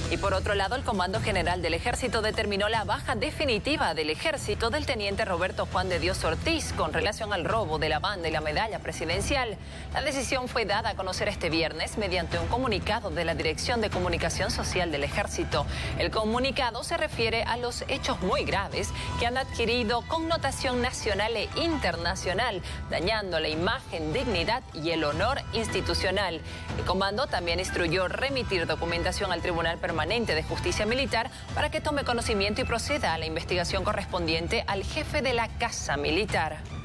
Y por otro lado, el Comando General del Ejército determinó la baja definitiva del Ejército del teniente Roberto Juan de Dios Ortiz con relación al robo de la banda y la medalla presidencial. La decisión fue dada a conocer este viernes mediante un comunicado de la Dirección de Comunicación Social del Ejército. El comunicado se refiere a los hechos muy graves que han adquirido connotación nacional e internacional, dañando la imagen, dignidad y el honor institucional. El comando también instruyó remitir documentación al Tribunal Permanente de Justicia Militar para que tome conocimiento y proceda a la investigación correspondiente al jefe de la Casa Militar.